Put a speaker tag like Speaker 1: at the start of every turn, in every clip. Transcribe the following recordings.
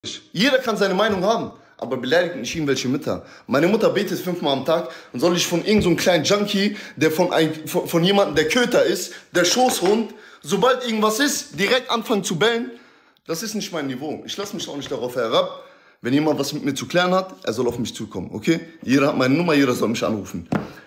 Speaker 1: Jeder kann seine Meinung haben, aber beleidigt nicht irgendwelche Mütter. Meine Mutter betet 5-mal am Tag und soll ich von irgendeinem kleinen Junkie, der von jemandem, der Köter ist, der Schoßhund, sobald irgendwas ist, direkt anfangen zu bellen? Das ist nicht mein Niveau. Ich lasse mich auch nicht darauf herab. Wenn jemand was mit mir zu klären hat, er soll auf mich zukommen, okay? Jeder hat meine Nummer, jeder soll mich anrufen.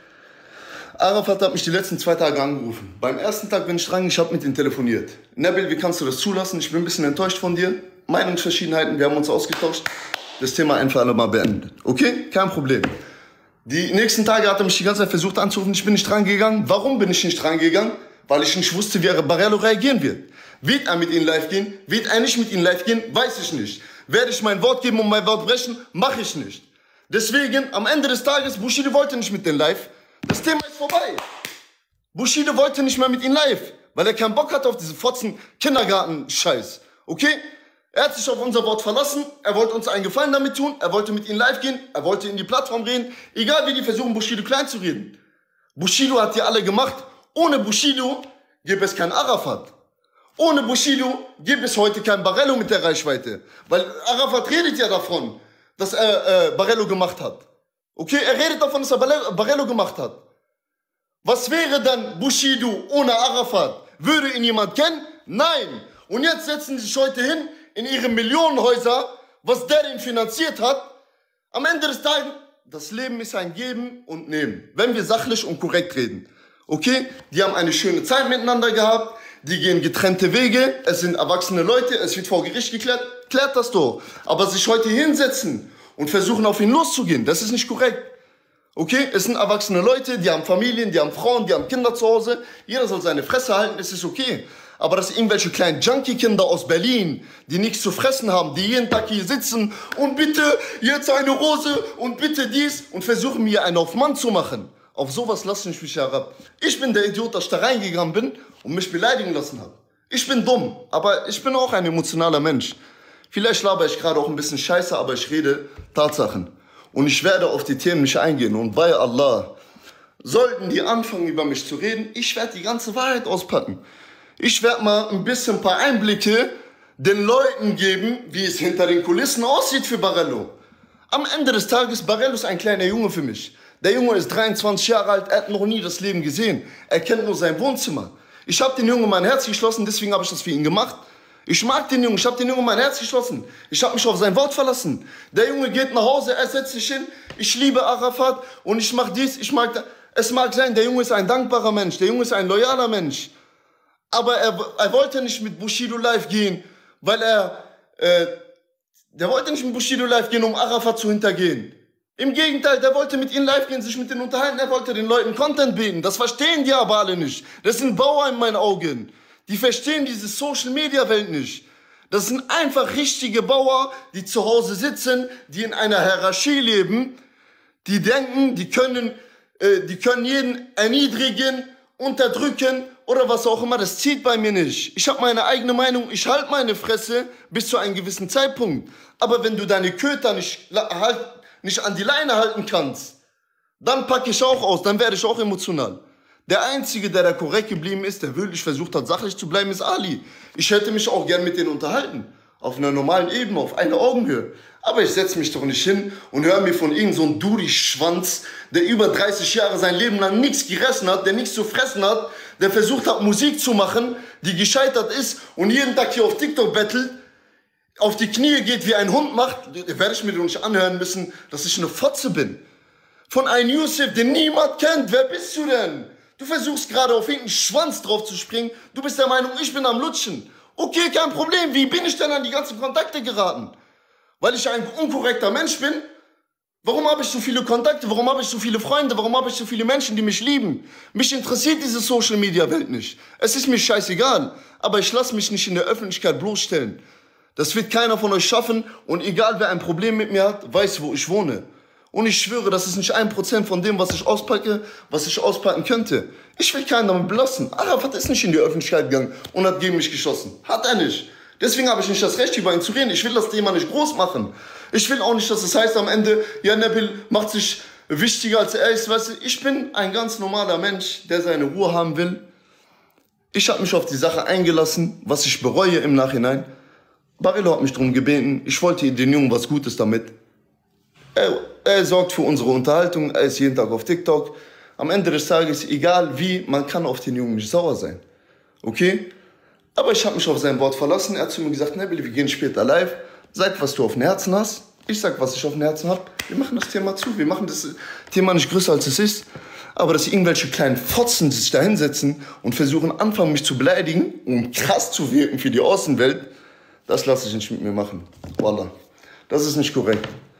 Speaker 1: Arafat hat mich die letzten 2 Tage angerufen. Beim ersten Tag bin ich dran, ich habe mit ihm telefoniert. Nabil, wie kannst du das zulassen? Ich bin ein bisschen enttäuscht von dir. Meinungsverschiedenheiten, wir haben uns ausgetauscht. Das Thema ein für alle Mal beendet. Okay? Kein Problem. Die nächsten Tage hat er mich die ganze Zeit versucht anzurufen, ich bin nicht dran gegangen. Warum bin ich nicht dran gegangen? Weil ich nicht wusste, wie Barello reagieren wird. Wird er mit ihnen live gehen? Wird er nicht mit ihnen live gehen? Weiß ich nicht. Werde ich mein Wort geben und mein Wort brechen? Mache ich nicht. Deswegen, am Ende des Tages, Bushido wollte nicht mit denen live. Das Thema ist vorbei. Bushido wollte nicht mehr mit ihnen live, weil er keinen Bock hatte auf diese fotzen Kindergarten-Scheiß. Okay? Er hat sich auf unser Wort verlassen, er wollte uns einen Gefallen damit tun, er wollte mit ihnen live gehen, er wollte in die Plattform reden, egal wie die versuchen, Bushido klein zu reden. Bushido hat die alle gemacht. Ohne Bushido gäbe es kein Arafat. Ohne Bushido gäbe es heute kein Barello mit der Reichweite. Weil Arafat redet ja davon, dass er Barello gemacht hat. Okay, er redet davon, dass er Barello gemacht hat. Was wäre dann Bushido ohne Arafat? Würde ihn jemand kennen? Nein. Und jetzt setzen sie sich heute hin in ihre Millionenhäuser, was der denn finanziert hat. Am Ende des Tages, das Leben ist ein Geben und Nehmen. Wenn wir sachlich und korrekt reden. Okay, die haben eine schöne Zeit miteinander gehabt, die gehen getrennte Wege, es sind erwachsene Leute, es wird vor Gericht geklärt, klärt das doch. Aber sich heute hinsetzen und versuchen auf ihn loszugehen, das ist nicht korrekt. Okay, es sind erwachsene Leute, die haben Familien, die haben Frauen, die haben Kinder zu Hause, jeder soll seine Fresse halten, es ist okay. Aber dass irgendwelche kleinen Junkie-Kinder aus Berlin, die nichts zu fressen haben, die jeden Tag hier sitzen und bitte jetzt eine Rose und bitte dies und versuchen mir einen auf Mann zu machen. Auf sowas lasse ich mich herab. Ich bin der Idiot, dass ich da reingegangen bin und mich beleidigen lassen habe. Ich bin dumm, aber ich bin auch ein emotionaler Mensch. Vielleicht laber ich gerade auch ein bisschen Scheiße, aber ich rede Tatsachen. Und ich werde auf die Themen nicht eingehen. Und bei Allah, sollten die anfangen über mich zu reden, ich werde die ganze Wahrheit auspacken. Ich werde mal ein paar Einblicke den Leuten geben, wie es hinter den Kulissen aussieht für Barello. Am Ende des Tages, Barello ist ein kleiner Junge für mich. Der Junge ist 23 Jahre alt, er hat noch nie das Leben gesehen. Er kennt nur sein Wohnzimmer. Ich habe den Jungen mein Herz geschlossen, deswegen habe ich das für ihn gemacht. Ich mag den Jungen, ich habe den Jungen mein Herz geschlossen. Ich habe mich auf sein Wort verlassen. Der Junge geht nach Hause, er setzt sich hin. Ich liebe Arafat und ich mache dies, ich mag das. Es mag sein, der Junge ist ein dankbarer Mensch, der Junge ist ein loyaler Mensch. Aber er wollte nicht mit Bushido live gehen, weil der wollte nicht mit Bushido live gehen, um Arafat zu hintergehen. Im Gegenteil, der wollte mit ihnen live gehen, sich mit denen unterhalten, er wollte den Leuten Content bieten. Das verstehen die aber alle nicht. Das sind Bauer in meinen Augen. Die verstehen diese Social-Media-Welt nicht. Das sind einfach richtige Bauer, die zu Hause sitzen, die in einer Hierarchie leben, die denken, die können jeden erniedrigen, unterdrücken oder was auch immer. Das zieht bei mir nicht. Ich habe meine eigene Meinung, ich halte meine Fresse bis zu einem gewissen Zeitpunkt. Aber wenn du deine Köter nicht an die Leine halten kannst, dann packe ich auch aus, dann werde ich auch emotional. Der Einzige, der da korrekt geblieben ist, der wirklich versucht hat, sachlich zu bleiben, ist Ali. Ich hätte mich auch gern mit denen unterhalten. Auf einer normalen Ebene, auf einer Augenhöhe. Aber ich setze mich doch nicht hin und höre mir von irgend so einem Duri-Schwanz, der über 30 Jahre sein Leben lang nichts gerissen hat, der nichts zu fressen hat, der versucht hat, Musik zu machen, die gescheitert ist und jeden Tag hier auf TikTok bettelt, auf die Knie geht, wie ein Hund macht, werde ich mir doch nicht anhören müssen, dass ich eine Fotze bin. Von einem Yusuf, den niemand kennt. Wer bist du denn? Du versuchst gerade auf irgendeinen Schwanz drauf zu springen. Du bist der Meinung, ich bin am Lutschen. Okay, kein Problem. Wie bin ich denn an die ganzen Kontakte geraten? Weil ich ein unkorrekter Mensch bin? Warum habe ich so viele Kontakte? Warum habe ich so viele Freunde? Warum habe ich so viele Menschen, die mich lieben? Mich interessiert diese Social-Media-Welt nicht. Es ist mir scheißegal. Aber ich lasse mich nicht in der Öffentlichkeit bloßstellen. Das wird keiner von euch schaffen. Und egal, wer ein Problem mit mir hat, weiß, wo ich wohne. Und ich schwöre, das ist nicht 1% von dem, was ich auspacke, was ich auspacken könnte. Ich will keinen damit belassen. Arafat ist nicht in die Öffentlichkeit gegangen und hat gegen mich geschossen. Hat er nicht. Deswegen habe ich nicht das Recht, über ihn zu reden. Ich will das Thema nicht groß machen. Ich will auch nicht, dass es heißt am Ende, ja, Nabil macht sich wichtiger als er ist. Weißt du, ich bin ein ganz normaler Mensch, der seine Ruhe haben will. Ich habe mich auf die Sache eingelassen, was ich bereue im Nachhinein. Barilla hat mich darum gebeten, ich wollte den Jungen was Gutes damit. Er sorgt für unsere Unterhaltung, er ist jeden Tag auf TikTok. Am Ende des Tages, egal wie, man kann auf den Jungen nicht sauer sein. Okay? Aber ich habe mich auf sein Wort verlassen. Er hat zu mir gesagt, Nabil, wir gehen später live. Sag, was du auf dem Herzen hast. Ich sag, was ich auf dem Herzen habe. Wir machen das Thema zu. Wir machen das Thema nicht größer, als es ist. Aber dass irgendwelche kleinen Fotzen sich da hinsetzen und versuchen, anfangen, mich zu beleidigen, um krass zu wirken für die Außenwelt, das lasse ich nicht mit mir machen. Wallah. Das ist nicht korrekt.